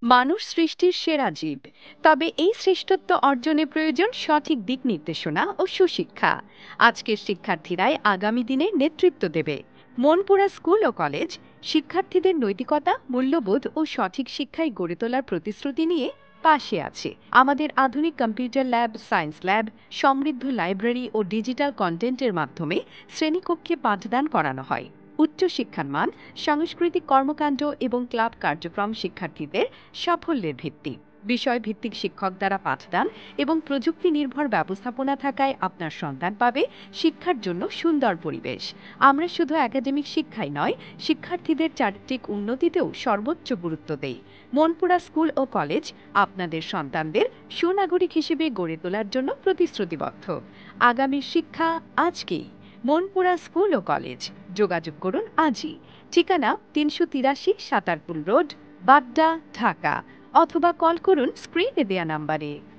মানুষ সৃষ্টির সেরা জীব। তবে এই শ্রেষ্ঠত্ব অর্জনে প্রয়োজন সঠিক দিক নির্দেশনা ও সুশিক্ষা। আজকের শিক্ষার্থীরাই আগামী দিনে নেতৃত্ব দেবে। মনপুরা স্কুল ও কলেজ শিক্ষার্থীদের নৈতিকতা, মূল্যবোধ ও সঠিক শিক্ষায় গড়ে তোলার প্রতিশ্রুতি নিয়ে পাশে আছে। আমাদের আধুনিক কম্পিউটার ল্যাব, সায়েন্স ল্যাব, সমৃদ্ধ লাইব্রেরি ও ডিজিটাল কন্টেন্টের মাধ্যমে শ্রেণীকক্ষে পাঠদান করানো হয়। উচ্চশিক্ষার মান, সাংস্কৃতিক কর্মকাণ্ড এবং ক্লাব কার্যক্রম শিক্ষার্থীদের সাফল্যের ভিত্তি। বিষয়ভিত্তিক শিক্ষক দ্বারা পাঠদান এবং প্রযুক্তি নির্ভর ব্যবস্থাপনা থাকায় আপনার সন্তান পাবে শিক্ষার জন্য সুন্দর পরিবেশ। আমরা শুধু একাডেমিক শিক্ষাই নয়, শিক্ষার্থীদের চারিত্রিক উন্নতিতেও সর্বোচ্চ গুরুত্ব দেই। মনপুরা স্কুল ও কলেজ আপনাদের সন্তানদের সুনাগরিক হিসেবে গড়ে তোলার জন্য প্রতিশ্রুতিবদ্ধ। আগামীর শিক্ষা আজকেই। মনপুরা স্কুল ও কলেজ, যোগাযোগ করুন আজই। ঠিকানা ৩৮৩ সাতারপুল রোড, বাড্ডা, ঢাকা। অথবা কল করুন স্ক্রিনে দেয়া নাম্বারে।